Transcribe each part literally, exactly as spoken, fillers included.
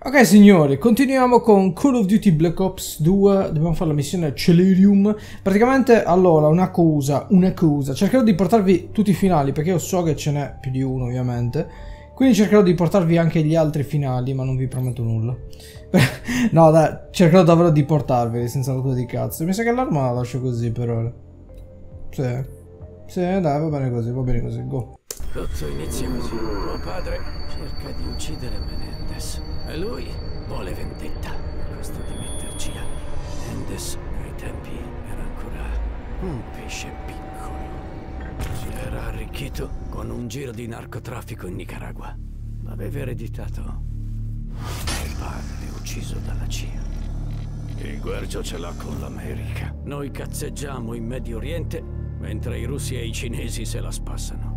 Ok signori, continuiamo con Call of Duty Black Ops due, dobbiamo fare la missione Celerium. Praticamente, allora, una cosa, una cosa, cercherò di portarvi tutti i finali, perché io so che ce n'è più di uno ovviamente. Quindi cercherò di portarvi anche gli altri finali, ma non vi prometto nulla. No dai, cercherò davvero di portarveli, senza rotture di cazzo. Mi sa che l'arma la lascio così per ora. Sì, sì dai, va bene così, va bene così, go. Tutto inizia così. Tuo padre cerca di uccidere Menendez e lui vuole vendetta. A costo di metterci anni. Menendez ai tempi era ancora un pesce piccolo. Si era arricchito con un giro di narcotraffico in Nicaragua. L'aveva ereditato il padre ucciso dalla C I A. Il Guercio ce l'ha con l'America. Noi cazzeggiamo in Medio Oriente mentre i russi e i cinesi se la spassano.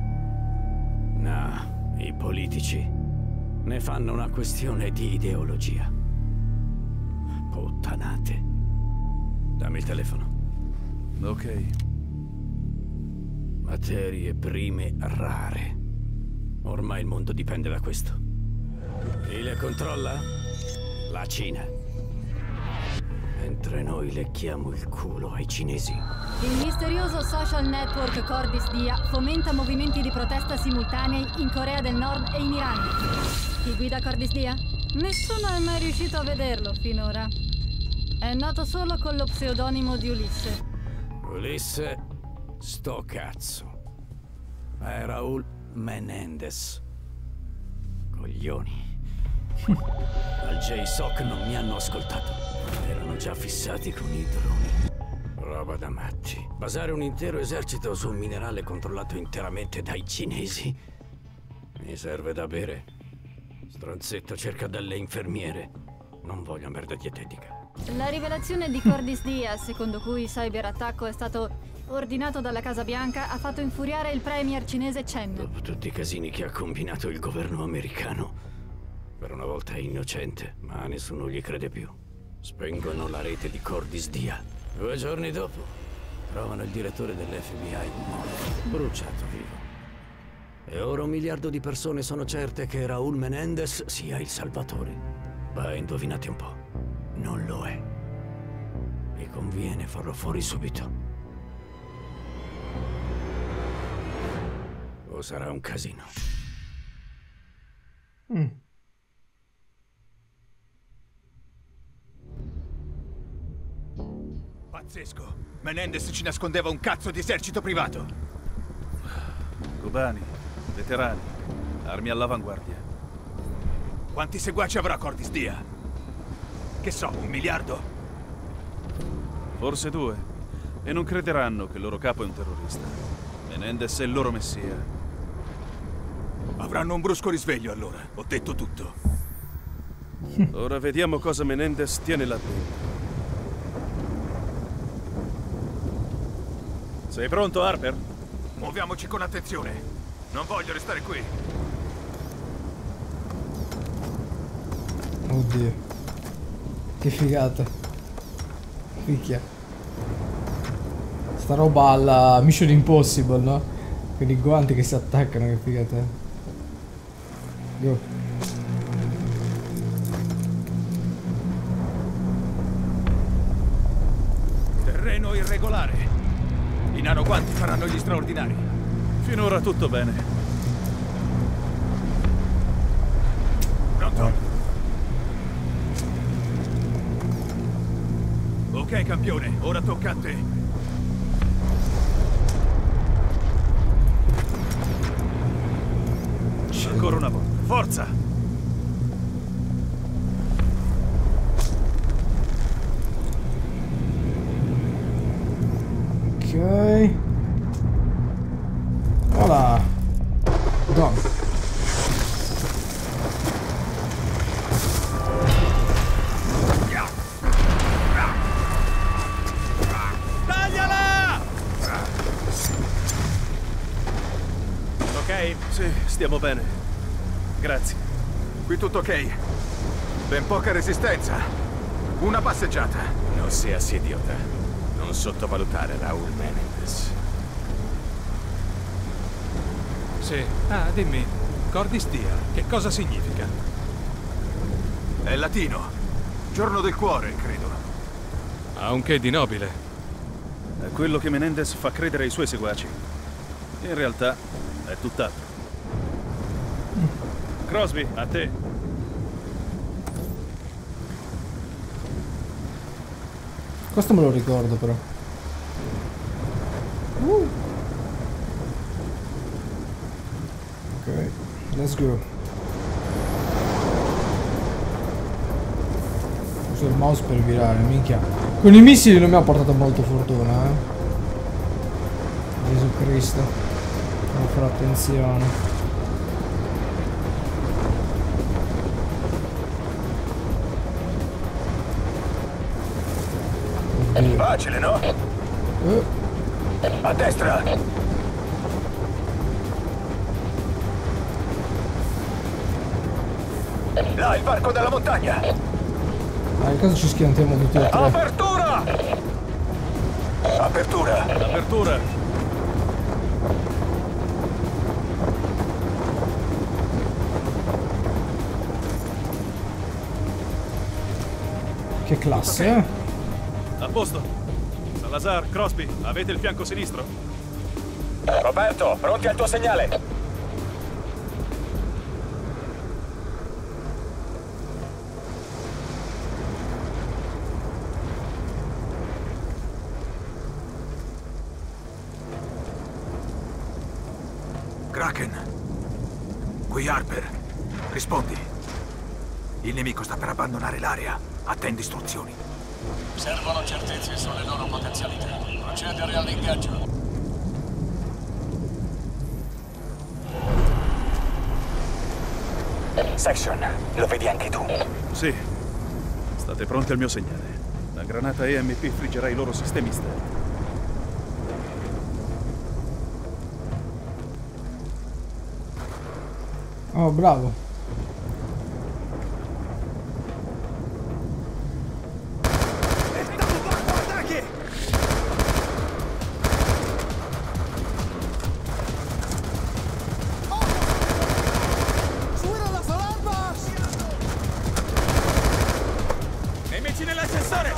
No, i politici ne fanno una questione di ideologia. Puttanate. Dammi il telefono. Ok. Materie prime rare. Ormai il mondo dipende da questo. Chi le controlla? La Cina. Mentre noi lecchiamo il culo ai cinesi. Il misterioso social network Cordis Dia fomenta movimenti di protesta simultanei in Corea del Nord e in Iran. Chi guida Cordis Dia? Nessuno è mai riuscito a vederlo finora. È nato solo con lo pseudonimo di Ulisse. Ulisse, sto cazzo. È Raul Menendez. Coglioni. Al J S O C non mi hanno ascoltato. Erano già fissati con i droni. Roba da matti. Basare un intero esercito su un minerale controllato interamente dai cinesi. Mi serve da bere. Stronzetto cerca delle infermiere. Non voglio merda dietetica. La rivelazione di Cordis Dia, secondo cui il cyberattacco è stato ordinato dalla Casa Bianca, ha fatto infuriare il premier cinese Chen. Dopo tutti i casini che ha combinato il governo americano, per una volta è innocente, ma nessuno gli crede più. Spengono la rete di Cordis Dia. Due giorni dopo, trovano il direttore dell'F B I morto, bruciato vivo. E ora un miliardo di persone sono certe che Raul Menendez sia il salvatore. Beh, indovinate un po'. Non lo è. Mi conviene farlo fuori subito. O sarà un casino. Mm. Pazzesco! Menendez ci nascondeva un cazzo di esercito privato! Cubani, veterani, armi all'avanguardia. Quanti seguaci avrà Cordis Dia? Che so, un miliardo? Forse due. E non crederanno che il loro capo è un terrorista. Menendez è il loro messia. Avranno un brusco risveglio allora, ho detto tutto. Ora vediamo cosa Menendez tiene là dentro. Sei pronto, Harper? Muoviamoci con attenzione. Non voglio restare qui. Oddio. Che figata. Picchia. Sta roba alla Mission Impossible, no? Con i guanti che si attaccano, che figata. Go. Terreno irregolare. I nanoguanti faranno gli straordinari. Finora tutto bene. Pronto? Ok, campione, ora tocca a te. Ancora una volta. Forza! Ok. Voilà. Done. Sì, stiamo bene. Grazie. Qui tutto ok. Ben poca resistenza. Una passeggiata. Non seas idiota. Non sottovalutare Raul Menendez. Sì. Ah, dimmi. Cordis Dia, che cosa significa? latino. Giorno del cuore, credo. Ha un che di nobile. È quello che Menendez fa credere ai suoi seguaci. In realtà è tutt'altro. Crosby, a te. Questo me lo ricordo però. Uh. Ok, let's go. Uso il mouse per virare, minchia. Con i missili non mi ha portato molto fortuna, eh. Gesù Cristo. Devo fare attenzione. Oddio. Facile, no? Eh. A destra! Là, il varco della montagna! Ah, in caso ci schiantiamo tutti e tre. Apertura! Apertura! Apertura! Che classe, eh? A posto. Salazar, Crosby, avete il fianco sinistro? Roberto, pronti al tuo segnale! Kraken. Qui Harper. Rispondi. Il nemico sta per abbandonare l'area. Attendi istruzioni. Servono certezze sulle loro potenzialità. Procedere all'ingaggio. Section, lo vedi anche tu? Sì. State pronti al mio segnale. La granata E M P friggerà i loro sistemi esterni. Oh, bravo. Nemici nell'ascensore!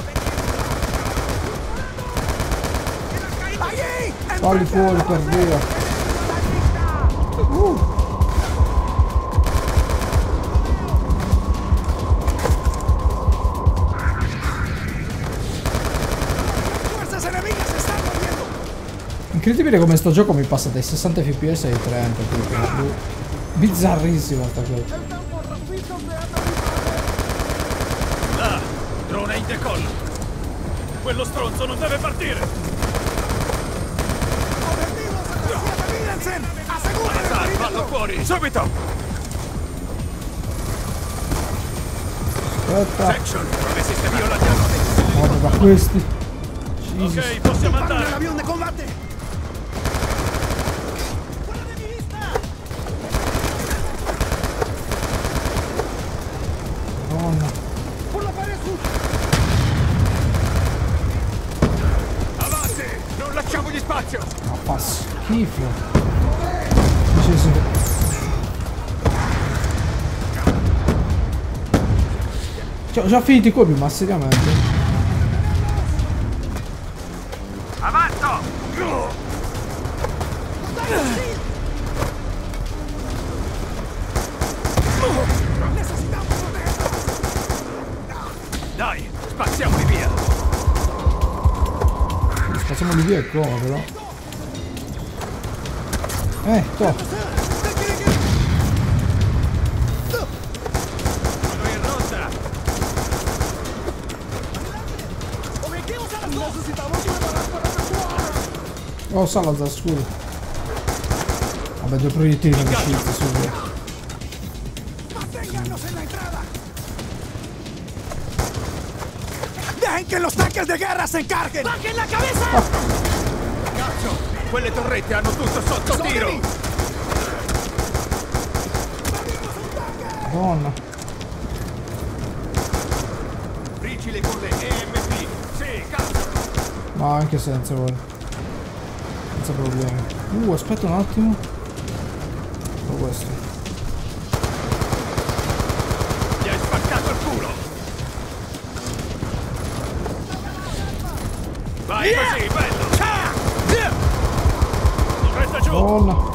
Falli fuori per Dio. Uh. Incredibile come sto gioco mi passa dai sessanta F P S ai trenta, tipo. Bizzarrissimo sta cosa. Là! Drone in decollo! Quello stronzo non deve partire! Salazar, fallo fuori! Subito! Aspetta. Section, come sistemi io la chiamo? Guarda da questi. Jesus. Ok, possiamo andare! L'avione combatte! Madonna. Avanti! Non lasciamogli spazio! Ma fa schifo. Sì, sì. Cioè, ho già finito i colpi, ma seriamente. Avanzo! Dai, spaziamoli via! Facciamoli via e come però. Eh, to. Sono in rotta! Oh, Salazar, scusa. Vabbè, due proiettili non usciti subito. ¡Dejen que los tanques de guerra se encarguen! ¡Bajen la cabeza! Cazzo! Quelle torrette hanno tutto sotto tiro! Madonna. Frigili con le E M P! Sì, cazzo! Ma anche senza, guarda. Senza problemi. Uh, aspetta un attimo. Oh, questo. Gli hai spaccato il culo! Vai così, bello! Resta giù! Buona.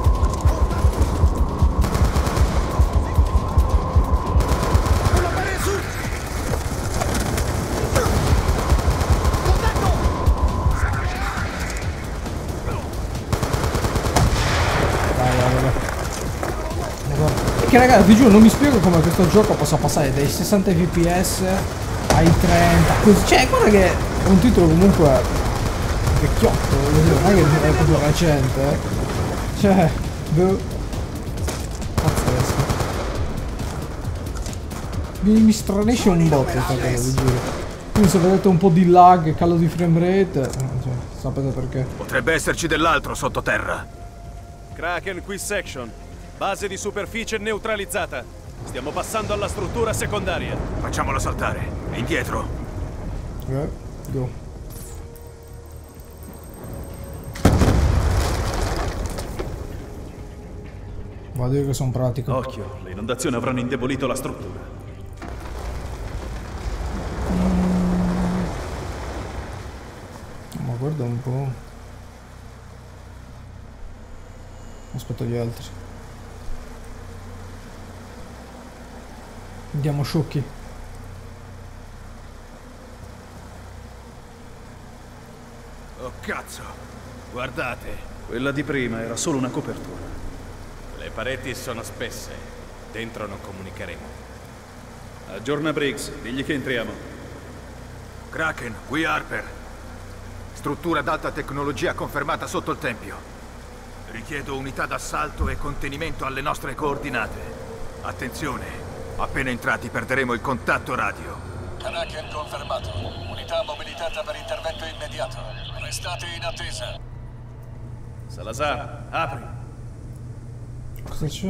Che ragazzi, vi giuro, non mi spiego come questo gioco possa passare dai sessanta F P S ai trenta, così. Cioè, guarda che è un titolo comunque vecchiotto, voglio dire, non è che è proprio recente, eh. Cioè, boh. Pazzesco. Mi, mi stranisce un botto questa cosa, vi giuro. Quindi se vedete un po' di lag, calo di frame rate, cioè, sapete perché. Potrebbe esserci dell'altro sottoterra. Kraken qui section. Base di superficie neutralizzata. Stiamo passando alla struttura secondaria. Facciamola saltare. Indietro. Eh, go. Vado a dire che sono pratico. Occhio, le inondazioni avranno indebolito la struttura. Mm. Ma guarda un po'. Aspetto gli altri. Andiamo sciocchi. Oh cazzo! Guardate! Quella di prima era solo una copertura. Le pareti sono spesse. Dentro non comunicheremo. Aggiorna Briggs, digli che entriamo. Kraken, qui Harper. Struttura ad alta tecnologia confermata sotto il tempio. Richiedo unità d'assalto e contenimento alle nostre coordinate. Attenzione! Appena entrati perderemo il contatto radio. Kraken confermato. Unità mobilitata per intervento immediato. Restate in attesa. Salazar, apri. Cosa c'è?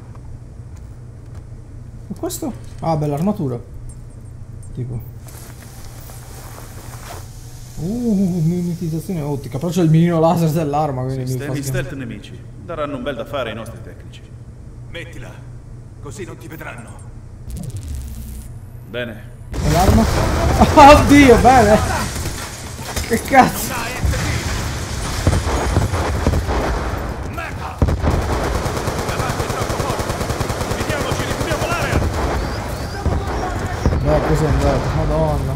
E questo? Ah, bella armatura. Tipo. Uh, mimetizzazione ottica. Però c'è il mirino laser dell'arma, quindi mi fa Sistemi schifo. stealth nemici. Daranno un bel da fare ai nostri tecnici. Mettila, così non ti vedranno. Bene. E l'arma? Oddio, bene! Che cazzo! Vediamoci, ripuniamo l'area! Beh, cos'è andato? Madonna!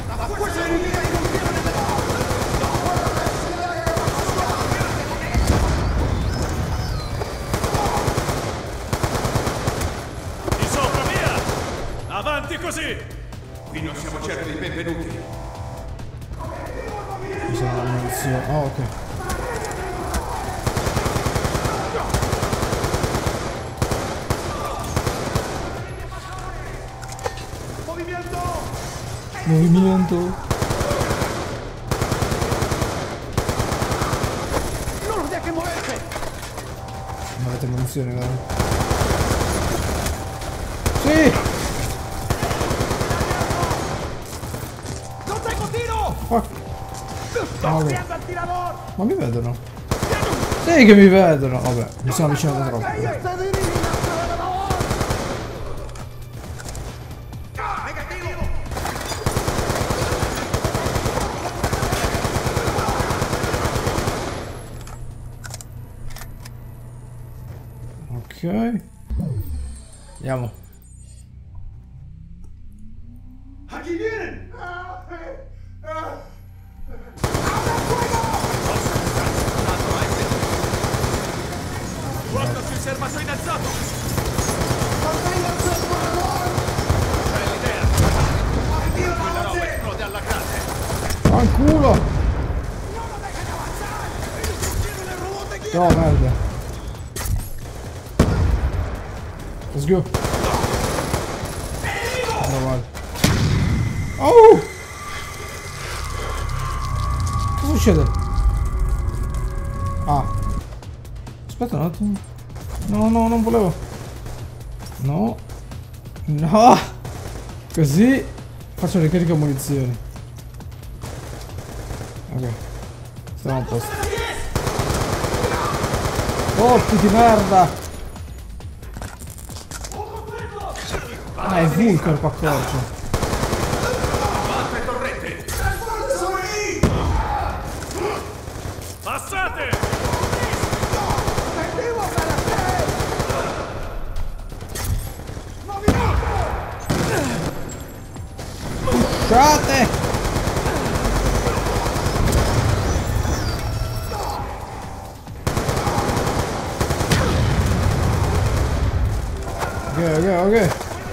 Di sopra, via! Avanti così! Qui non siamo certi di benvenuti. Mi sa una munizione. Oh, ok. Movimento! Movimento. Non lo che muovete! Non avete munizioni, vero? Sì! Non tengo tiro! Fuck. Sto Ah, schiando al tirador! ma mi vedono? Sì che mi vedono! Vabbè, mi sono avvicinato troppo. Ok. Andiamo. A chi viene? Guarda sul serbatore innalzato! Bella idea! Quella roba esplode alla grande! Fanculo! No, merda. Let's go. Allora, vai. Oh! Cosa succede? Ah. Aspetta un attimo. No, no, non volevo. No. No. Così faccio ricarica munizioni. Ok. Stiamo a posto. Oh, di merda. Ah, è Vulcan il paccorcio. Scusate! Ok, ok, ok.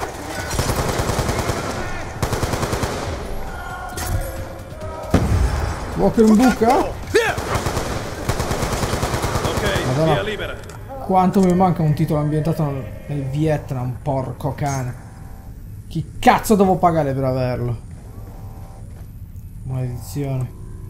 Walker in buca? Ok, Madonna. via libera. Quanto mi manca un titolo ambientato nel, nel Vietnam, porco cane. Chi cazzo devo pagare per averlo? Maledizione.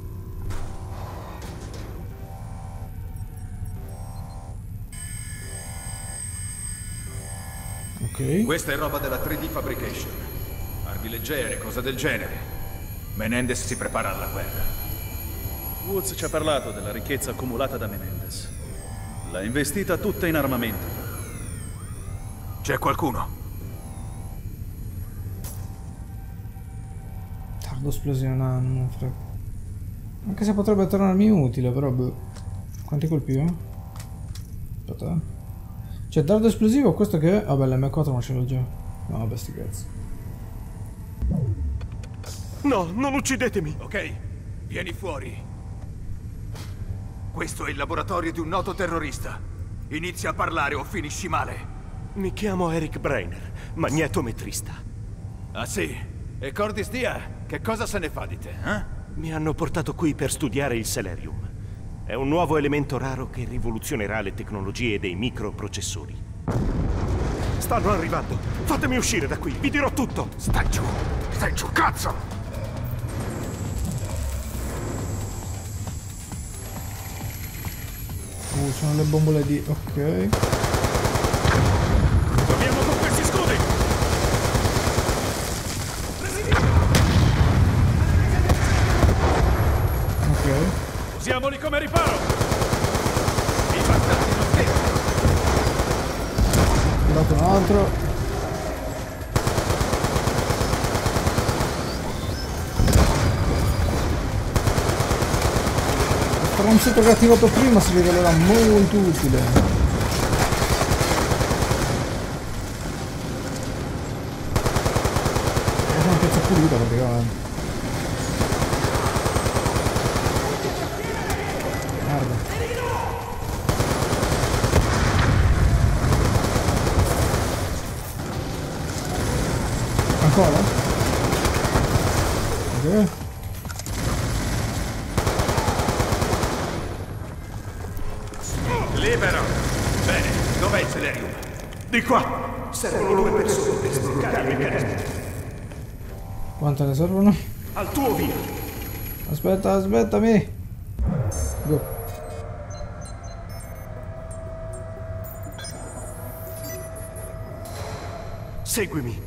Ok. Questa è roba della tre D Fabrication. Armi leggere, cosa del genere. Menendez si prepara alla guerra. Woods ci ha parlato della ricchezza accumulata da Menendez. L'ha investita tutta in armamento. C'è qualcuno? Tardo esplosione, no, non frega. Anche se potrebbe tornarmi utile, però boh. Quanti colpiva? Aspetta. eh. C'è dardo esplosivo, questo che è? Vabbè, l'M quattro ma ce l'ho già. No, vabbè, sti cazzi. No, non uccidetemi! Ok, vieni fuori. Questo è il laboratorio di un noto terrorista. Inizia a parlare o finisci male. Mi chiamo Eric Brainer, magnetometrista. Ah sì? E Cordis Dia? Che cosa se ne fa di te, eh? Mi hanno portato qui per studiare il Celerium. È un nuovo elemento raro che rivoluzionerà le tecnologie dei microprocessori. Stanno arrivando! Fatemi uscire da qui, vi dirò tutto! Stai giù! Stai giù, cazzo! Uh, sono le bombole di... ok. Proviamo con questi scudi! Ok. Usiamoli come riparo! I bastardi non fermano! Ho dato un altro. Un sito che ho attivato prima si rivelerà molto utile. È una pezza pulita praticamente. Guarda. Ancora? Ok. Libero! Bene, dov'è il Celerium? Di qua! Servono due persone per sbloccare il meccanismo. Quante ne servono? Al tuo via! Aspetta, aspettami. Go. Seguimi.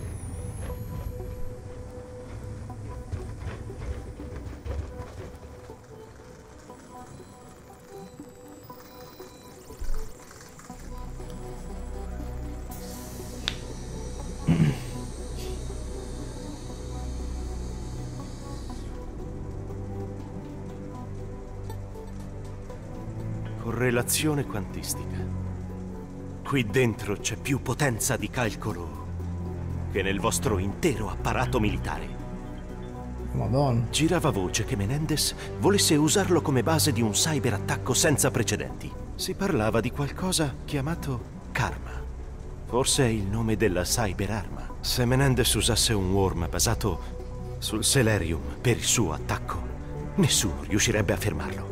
Correlazione quantistica. Qui dentro c'è più potenza di calcolo che nel vostro intero apparato militare. Madonna. Girava voce che Menendez volesse usarlo come base di un cyberattacco senza precedenti. Si parlava di qualcosa chiamato Karma. Forse è il nome della cyberarma. Se Menendez usasse un worm basato sul Celerium per il suo attacco, nessuno riuscirebbe a fermarlo.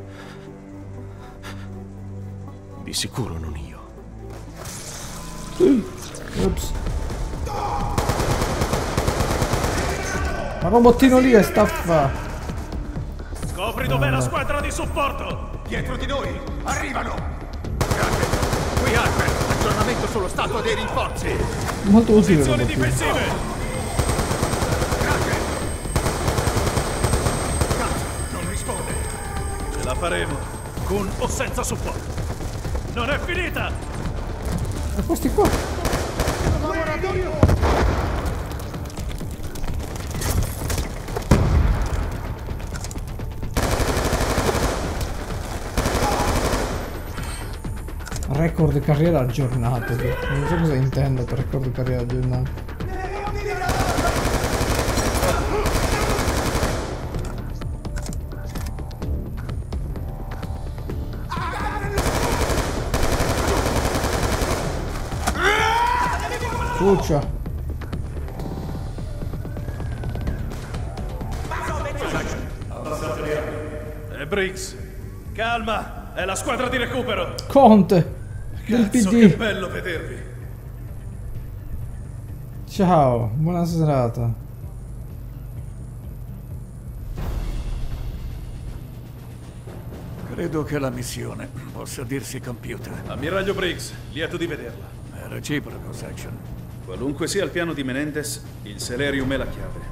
Di sicuro non io. Ups. Ma robottino lì è staffa. Scopri dov'è la squadra di supporto! Dietro di noi! Arrivano! Grande! Qui Harper! Aggiornamento sullo stato dei rinforzi! Molto utile. Posizioni robottino. difensive! Grande! Cazzo! Non risponde! Ce la faremo, con o senza supporto. Non è finita! E questi qua? Record carriera aggiornato. Non so cosa intendo per record carriera aggiornato. Puccia. E Briggs, calma, è la squadra di recupero. Conte del Cazzo, P D. che bello vedervi. Ciao, buona serata. Credo che la missione possa dirsi compiuta. Ammiraglio Briggs, lieto di vederla. È reciproco, Section. Qualunque sia il piano di Menendez, il Celerium è la chiave.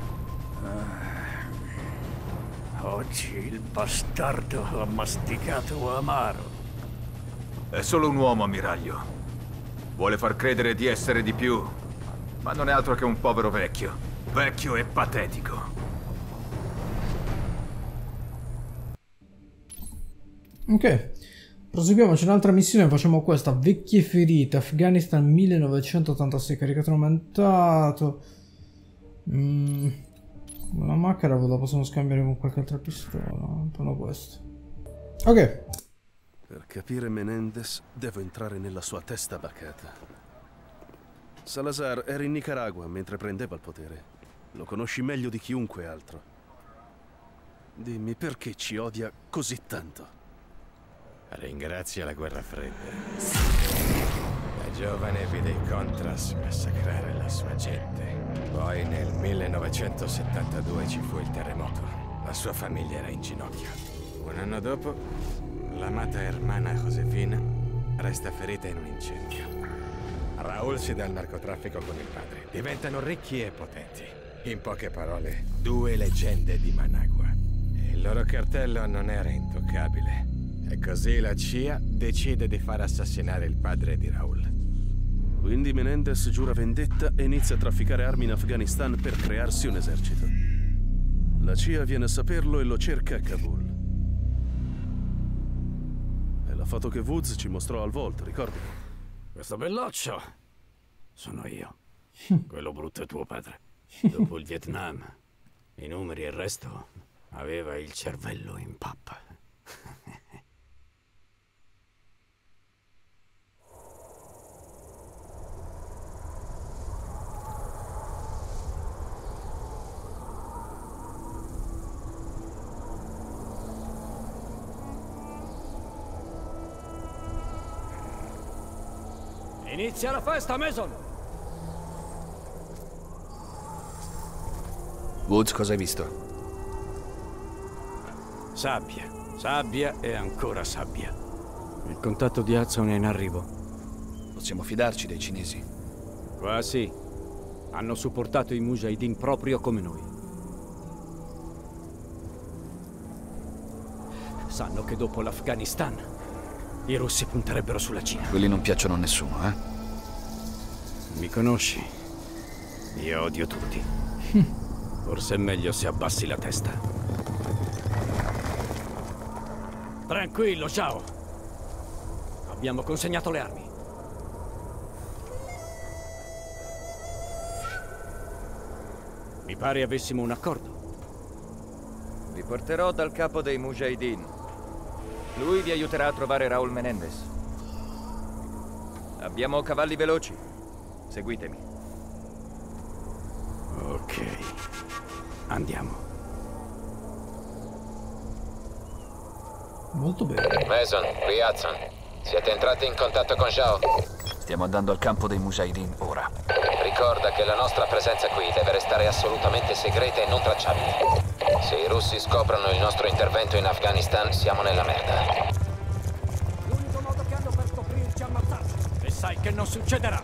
Oggi il bastardo ha masticato amaro. È solo un uomo, ammiraglio. Vuole far credere di essere di più, ma non è altro che un povero vecchio. Vecchio e patetico. Ok, proseguiamo, c'è un'altra missione, facciamo questa, vecchie ferite, Afghanistan millenovecentottantasei, caricato aumentato. Mm, la macchina la possiamo scambiare con qualche altra pistola, un po' questo. Ok. Per capire Menendez, devo entrare nella sua testa bacata. Salazar era in Nicaragua mentre prendeva il potere. Lo conosci meglio di chiunque altro. Dimmi perché ci odia così tanto. Ringrazia la guerra fredda. Da giovane vide i Contras massacrare la sua gente. Poi nel millenovecentosettantadue ci fu il terremoto. La sua famiglia era in ginocchio. Un anno dopo, l'amata hermana Josefina resta ferita in un incendio. Raúl si dà al narcotraffico con il padre. Diventano ricchi e potenti. In poche parole, due leggende di Managua. Il loro cartello non era intoccabile. E così la C I A decide di far assassinare il padre di Raúl. Quindi Menendez giura vendetta e inizia a trafficare armi in Afghanistan per crearsi un esercito. La C I A viene a saperlo e lo cerca a Kabul. È la foto che Woods ci mostrò al volto, ricordi? Questo belloccio sono io. Quello brutto è tuo padre. Dopo il Vietnam, i numeri e il resto, aveva il cervello in pappa. Inizia la festa, Mason! Woods, cosa hai visto? Sabbia, sabbia e ancora sabbia. Il contatto di Hudson è in arrivo. Possiamo fidarci dei cinesi? Qua sì. Hanno supportato i Mujahideen proprio come noi. Sanno che dopo l'Afghanistan i russi punterebbero sulla Cina. Quelli non piacciono a nessuno, eh? Mi conosci? Io odio tutti. Forse è meglio se abbassi la testa. Tranquillo, ciao. Abbiamo consegnato le armi. Mi pare avessimo un accordo. Vi porterò dal capo dei Mujahideen. Lui vi aiuterà a trovare Raúl Menendez. Abbiamo cavalli veloci. Seguitemi. Ok. Andiamo. Molto bene. Mason, qui Hudson. Siete entrati in contatto con Zhao? Stiamo andando al campo dei Mujahideen ora. Ricorda che la nostra presenza qui deve restare assolutamente segreta e non tracciabile. Se i russi scoprono il nostro intervento in Afghanistan, siamo nella merda. L'unico modo che hanno per scoprirci è ammazzarci. E sai che non succederà.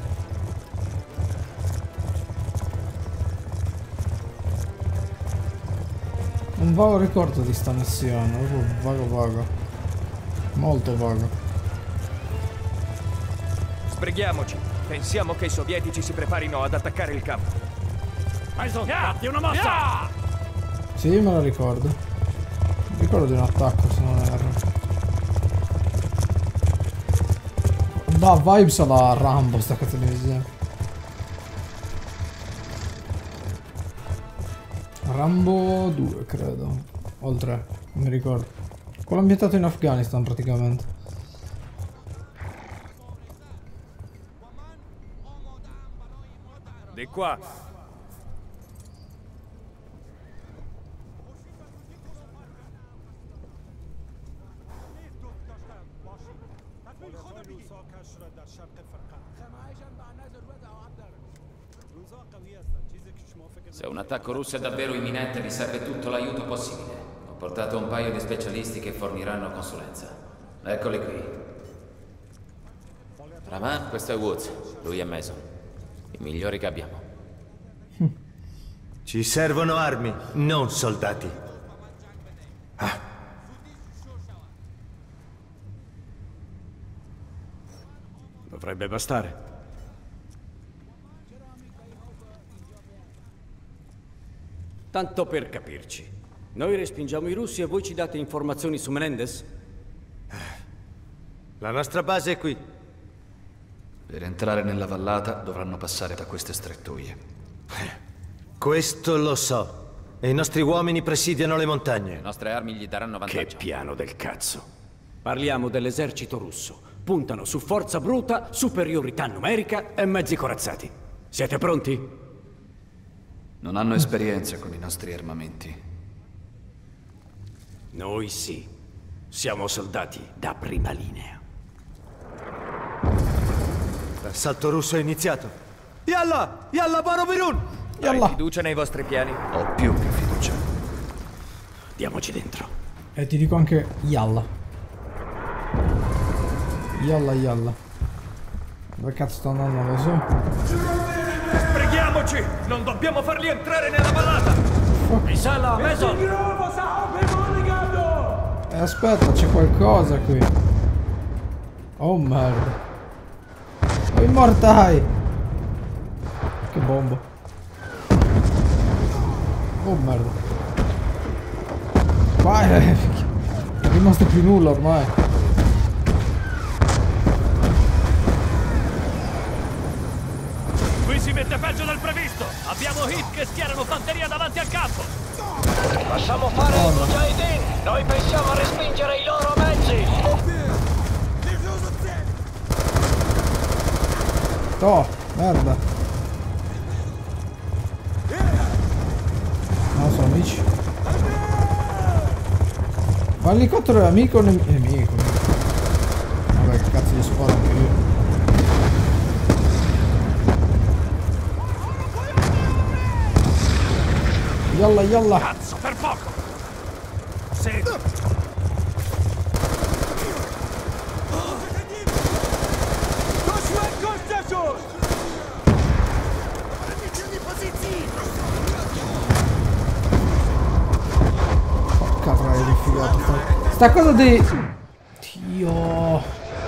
Un vago ricordo di sta missione, proprio vago vago. Molto vago. Sbrighiamoci. Pensiamo che i sovietici si preparino ad attaccare il campo. Mason, fatti una mossa! Sì, me la ricordo. Mi ricordo di un attacco, se non erro. Da vibes alla Rambo sta cazzo di missione. Rambo due, credo. O il tre, non mi ricordo. Quello ambientato in Afghanistan, praticamente. qua. Se un attacco russo è davvero imminente, mi serve tutto l'aiuto possibile. Ho portato un paio di specialisti che forniranno consulenza. Eccoli qui. Raman, questo è Woods. Lui è Mason. I migliori che abbiamo. Ci servono armi, non soldati. Ah. Dovrebbe bastare. Tanto per capirci. Noi respingiamo i russi e voi ci date informazioni su Menendez? La nostra base è qui. Per entrare nella vallata dovranno passare da queste strettoie. Questo lo so. E i nostri uomini presidiano le montagne. Le nostre armi gli daranno vantaggio. Che piano del cazzo. Parliamo dell'esercito russo. Puntano su forza bruta, superiorità numerica e mezzi corazzati. Siete pronti? Non hanno esperienza con i nostri armamenti. Noi sì. Siamo soldati da prima linea. L'assalto russo è iniziato. Yalla! Yalla, Baro Birun! Hai fiducia nei vostri piani? Ho più che fiducia. Diamoci dentro. E ti dico anche yalla. Yalla yalla. Dove cazzo sto andando, non lo so. Sbrighiamoci! Non dobbiamo farli entrare nella vallata! Risala, Mason! Eh, aspetta, c'è qualcosa qui. Oh merda. Oh, i mortai! Che bomba. Oh merda. Vai, non è rimasto più nulla ormai. Qui si mette peggio del previsto! Abbiamo hit che schierano fanteria davanti al campo! Lasciamo fare i Mujahideen! Noi pensiamo a respingere i loro mezzi! Oh, merda. No, sono amici. Ma l'elicottero è amico o nemico? Nemico. Vabbè, che cazzo gli sparo anche io. Yalla yalla. Cazzo, per poco! Sì. Porca troia, che figata sta... sta cosa di... Dio...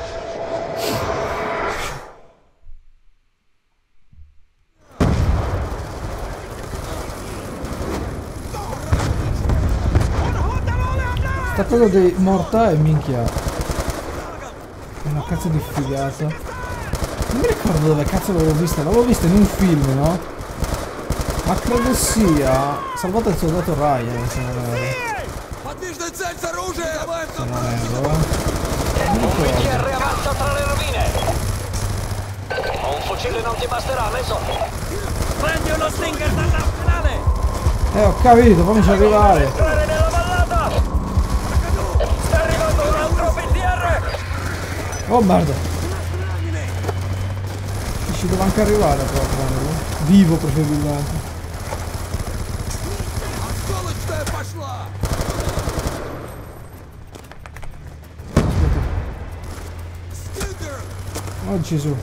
Sta cosa dei mortai, minchia. È una cazzo di figata. Non mi ricordo dove cazzo l'avevo vista. L'avevo vista in un film, no? Ma credo sia Salvato il soldato Ryan, se non erro. Se non erro, eh. Non Un mi P T ricordo. R avanza tra le rovine! Un fucile non ti basterà, Mason! Prendi uno Stinger dall'arsenale! Eh, ho capito, fammici arrivare. Entrare nella vallata! Sta arrivando un altro P T R! Oh merda. Ci devo anche arrivare proprio. Vivo preferibilmente. Oh Gesù.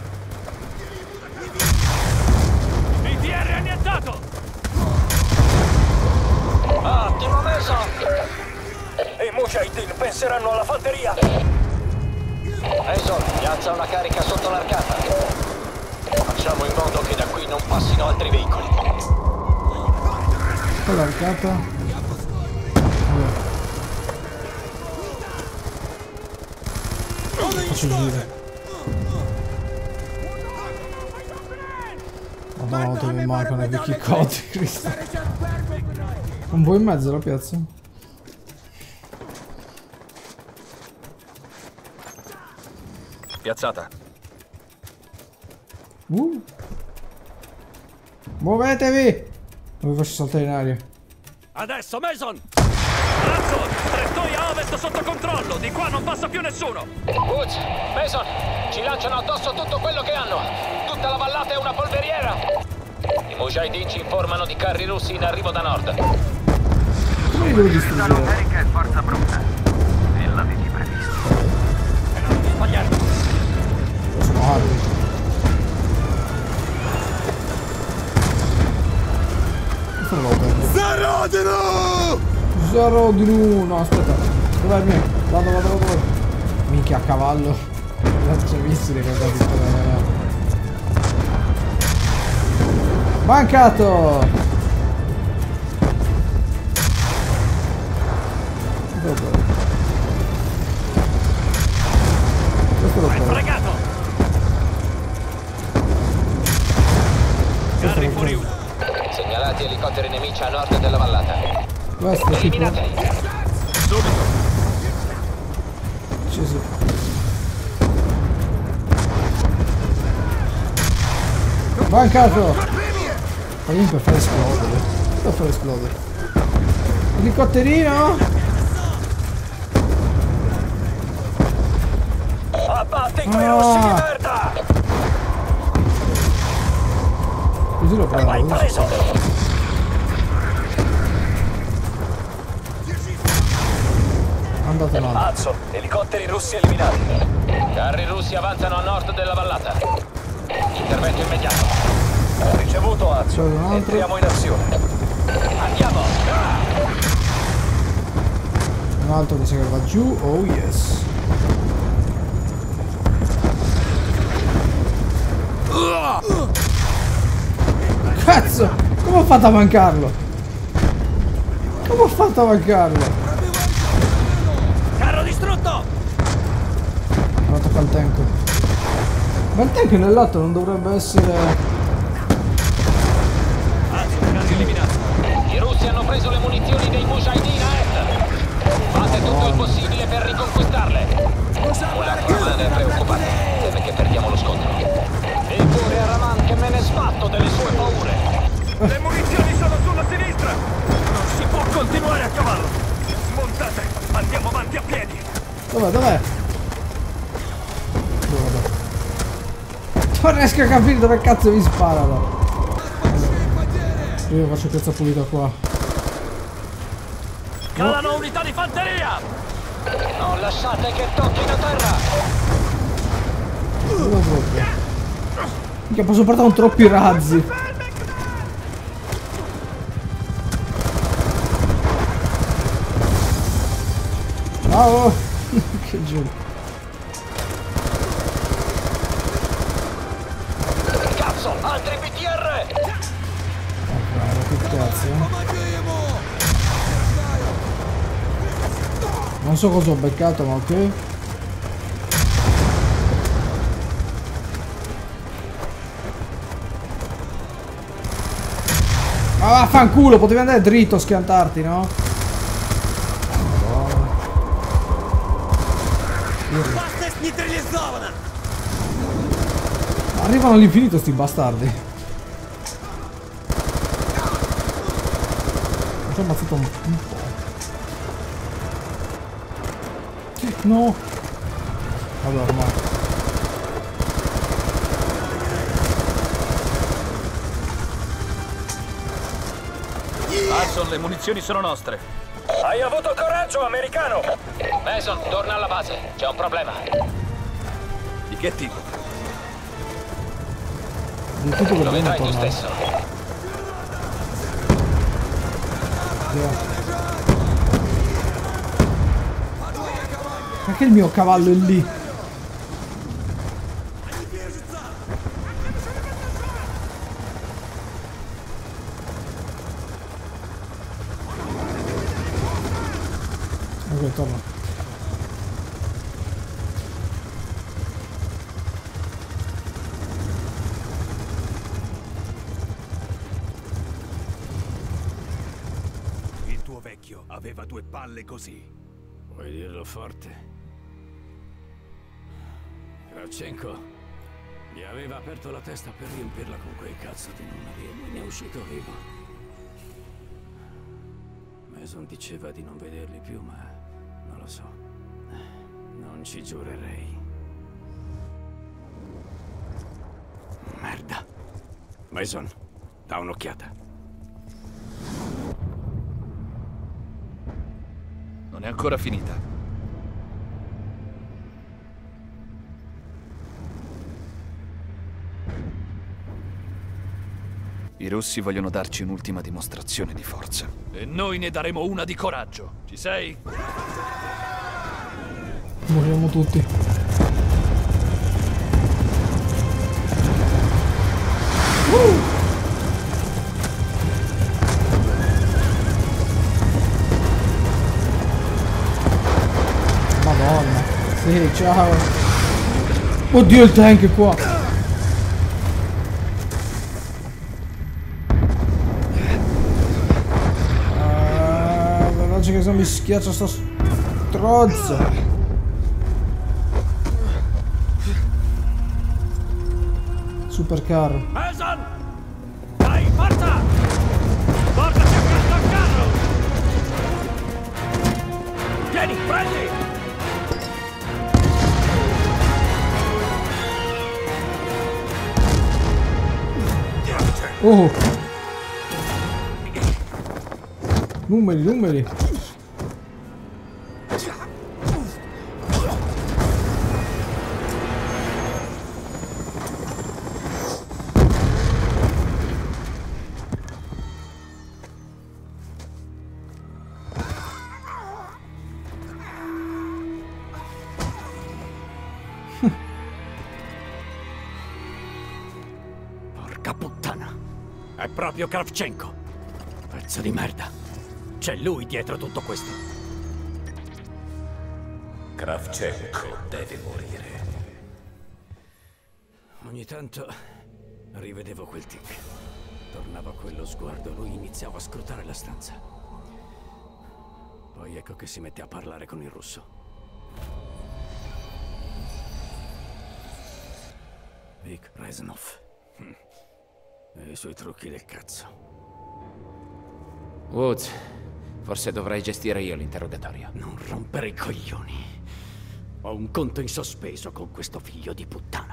P T R annientato! Attimo, Mason! I Mujahideen penseranno alla fanteria! Mason, piazza una carica sotto l'arcata. Facciamo in modo che da qui non passino altri veicoli. Con l'arcata. Faccio giro. Madonna, quanto mi mancano i vecchi codi, Cristo. Un po' in mezzo la piazza. Piazzata. Uh. Muovetevi! Non vi faccio saltare in aria. Adesso, Mason! Razzo! Trettoia a ovest sotto controllo! Di qua non passa più nessuno! Woods, Mason, ci lanciano addosso tutto quello che hanno! Tutta la vallata è una polveriera! I Mujahideen ci informano di carri russi in arrivo da nord. Come li devo distruggere? America è forza brutta. E l'avevi previsto. Sbagliare! Sono altri. Zarodino! Zarodino! No, aspetta. Dov'è il mio? Vado, vado, vado. Minchia, a cavallo. Lanciamissili che ho capito. Mancato! Dove? Questo lo Hai prendo. fregato! Questo Carri lo fuori prendo. uno! Segnalati elicotteri nemici a nord della vallata. Questo è tipo... Eliminateli! Subito! Sì, sì. Mancato! Fammi per fare esplodere. Per fare esplodere. Elicotterino! Abbatti quei russi di Ah! merda! Così lo prendo. Hai preso! Andate là. Azzo, elicotteri russi eliminati. Carri russi avanzano a nord della vallata. Intervento immediato. Ricevuto, Azzo. C'è un altro. Entriamo in azione. Andiamo! Un altro mi sa che va giù. Oh yes. Cazzo! Come ho fatto a mancarlo? Come ho fatto a mancarlo? Carro distrutto! Non attacca il tank. Ma il tank nel lato non dovrebbe essere... Azzo, carri eliminati. I russi hanno preso le munizioni dei Mujahideen a est. Fate tutto il possibile per riconquistarle. Mullah è preoccupato. Teme che perdiamo lo scontro. E pure a Raman che me ne sbatto delle sue paure. Le munizioni sono sulla sinistra! Non si può continuare a cavallo! Smontate! Andiamo avanti a piedi! Dov'è? Dov'è? Dove? Non riesco a capire dove cazzo mi sparano. Io faccio piazza pulita qua. Calano unità di fanteria! Non lasciate che tocchino terra! Dove proprio? Mica posso portare un troppi razzi. Oh, che giù. Cazzo, altri B T R! Ok, che cazzo. Non so cosa ho beccato, ma ok. Ma vaffanculo, potevi andare dritto a schiantarti, no? Arrivano all'infinito sti bastardi. Mi sono ammazzato un, un po'. No. Vabbè, ormai. Hudson, le munizioni sono nostre. Hai avuto coraggio, americano! Mason, torna alla base. C'è un problema. Di che tipo? Di tutto che Lo vedrai tu tornare. stesso. Perché il mio cavallo è lì? Ok, torna. Il tuo vecchio aveva due palle così. Vuoi dirlo forte? Kravchenko Gli aveva aperto la testa per riempirla con quei cazzo di numeri e lui ne è uscito vivo. Mason diceva di non vederli più, ma non lo so. Non ci giurerei. Merda. Mason, da un'occhiata. Non è ancora finita. I russi vogliono darci un'ultima dimostrazione di forza. E noi ne daremo una di coraggio. Ci sei? Moriamo tutti. Uh! Madonna. Sì, ciao. Oddio, il tank è qua. Che se mi schiaccia sta strozza. Supercar. Mason! Dai, forza! Portaci accanto al carro! Vieni, prendi! Oh! Numeri, numeri! Porca puttana! È proprio Kravchenko! Pezzo di merda! C'è lui dietro tutto questo! Kravchenko deve morire. Ogni tanto rivedevo quel tic. Tornava quello sguardo, lui iniziava a scrutare la stanza. Poi ecco che si mette a parlare con il russo. Vic Reznov. E i suoi trucchi del cazzo. Woods, forse dovrei gestire io l'interrogatorio. Non rompere i coglioni. Ho un conto in sospeso con questo figlio di puttana.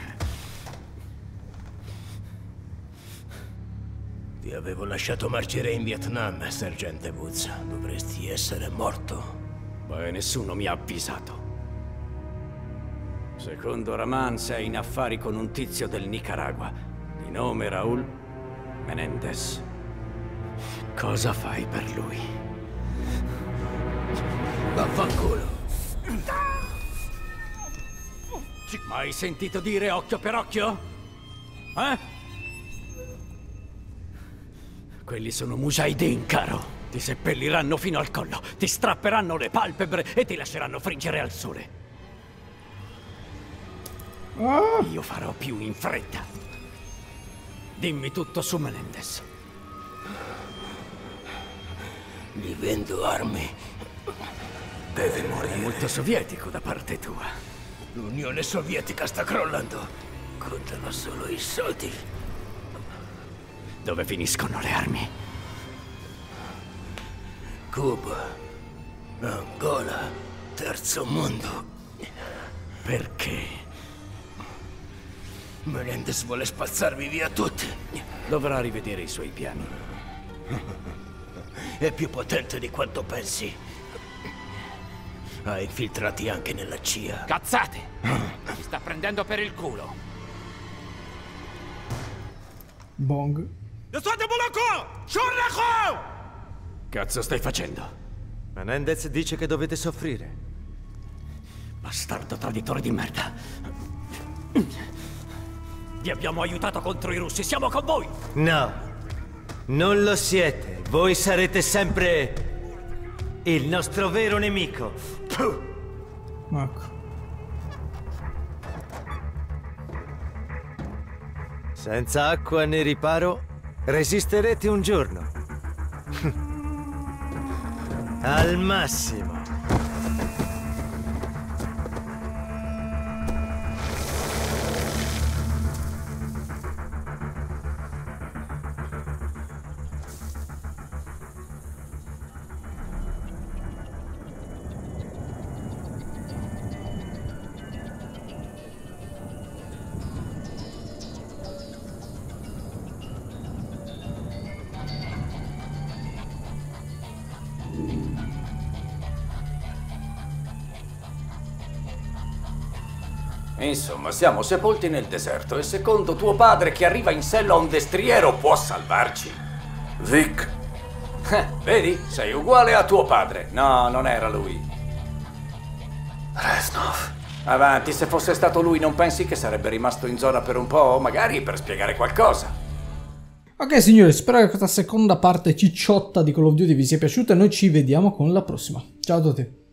Ti avevo lasciato marcire in Vietnam, sergente Woods. Dovresti essere morto. Beh, nessuno mi ha avvisato. Secondo Rahman sei in affari con un tizio del Nicaragua, di nome Raul Menendez. Cosa fai per lui? Vaffanculo. Mai sentito dire occhio per occhio? Eh? Quelli sono mujahideen, caro. Ti seppelliranno fino al collo, ti strapperanno le palpebre e ti lasceranno friggere al sole. Ah. Io farò più in fretta. Dimmi tutto su Menendez. Gli vendo armi. Deve morire. È molto sovietico da parte tua. L'Unione Sovietica sta crollando. Contano solo i soldi. Dove finiscono le armi? Cuba, Angola, terzo mondo. Perché? Menendez vuole spazzarvi via tutti. Dovrà rivedere i suoi piani. È più potente di quanto pensi. Ha infiltrati anche nella C I A. Cazzate! Mi sta prendendo per il culo. Bong. Cazzo stai facendo? Menendez dice che dovete soffrire. Bastardo traditore di merda. Vi abbiamo aiutato contro i russi, siamo con voi! No, non lo siete. Voi sarete sempre il nostro vero nemico. Ecco. Senza acqua né riparo, resisterete un giorno. Al massimo. Insomma, siamo sepolti nel deserto e secondo tuo padre chi arriva in sella a un destriero può salvarci? Vic. Eh, vedi? Sei uguale a tuo padre. No, non era lui. Reznov. Avanti, se fosse stato lui non pensi che sarebbe rimasto in zona per un po', magari per spiegare qualcosa? Ok signori, spero che questa seconda parte cicciotta di Call of Duty vi sia piaciuta e noi ci vediamo con la prossima. Ciao a tutti.